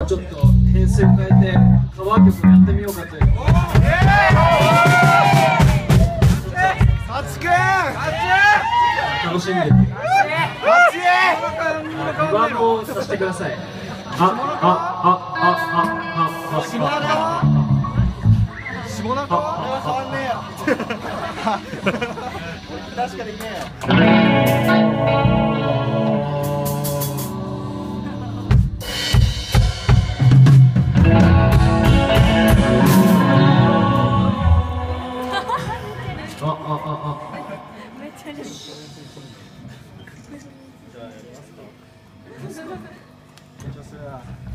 ちょっと編成を変えてカバー曲をやってみようかという。楽しんでる。不安をさせてください。下中は変わんねえよ。確かにねえよ。 めっちゃ嬉しい。 じゃあやりますか。緊張するな。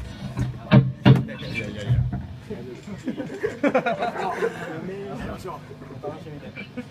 いや。やりましょう。お楽しみで。